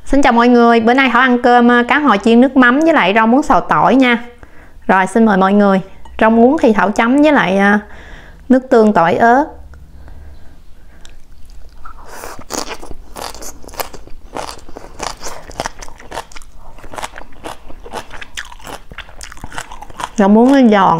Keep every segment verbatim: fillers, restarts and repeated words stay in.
Xin chào mọi người, bữa nay Thảo ăn cơm cá hồi chiên nước mắm với lại rau muống xào tỏi nha. Rồi xin mời mọi người. Rau muống thì Thảo chấm với lại nước tương tỏi ớt. Rau muống nó giòn.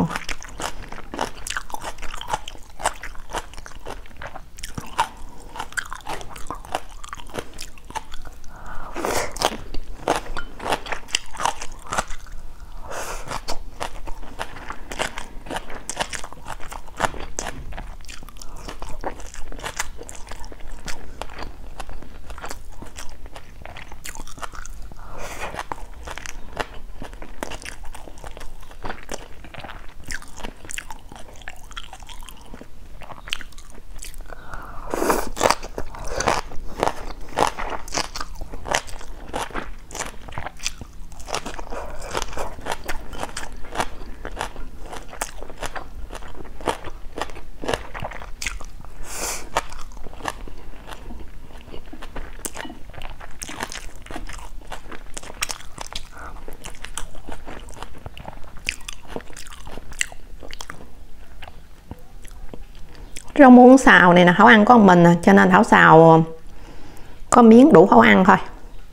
Rau muống xào này là Thảo ăn có một mình à, cho nên Thảo xào có miếng đủ Thảo ăn thôi.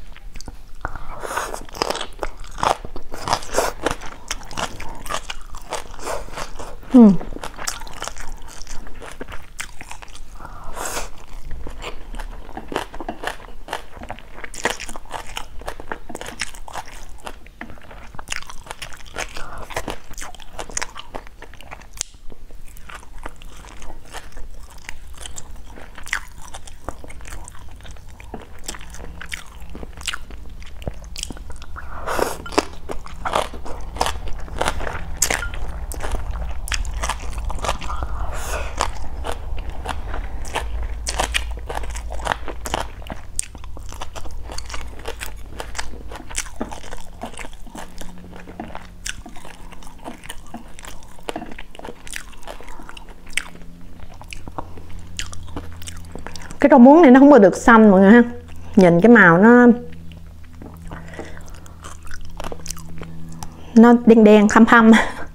uhm. Cái rau muống này nó không có được xanh mọi người ha, nhìn cái màu nó nó đen đen thâm thâm.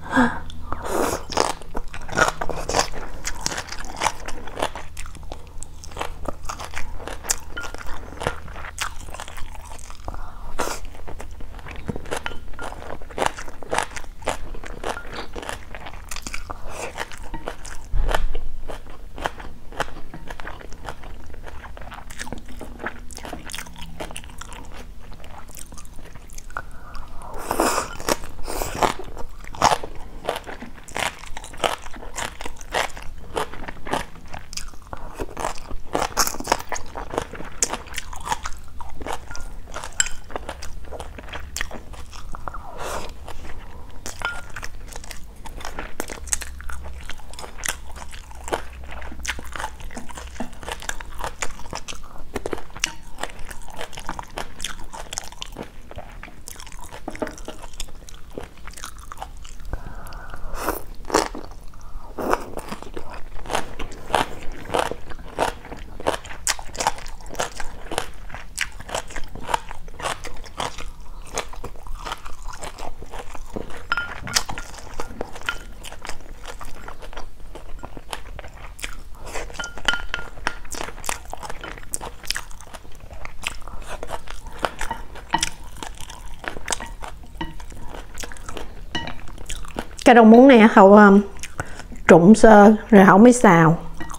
Cái rau muống này Hậu um, trụng sơ rồi Hậu mới xào.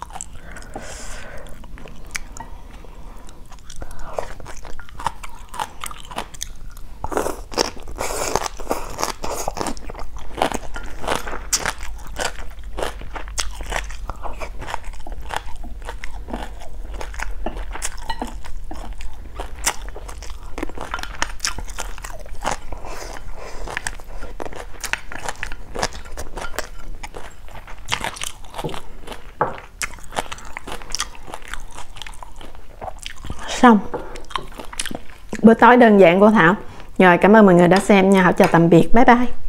Xong bữa tối đơn giản của Thảo. Rồi cảm ơn mọi người đã xem nha. Thảo chào tạm biệt, bye bye.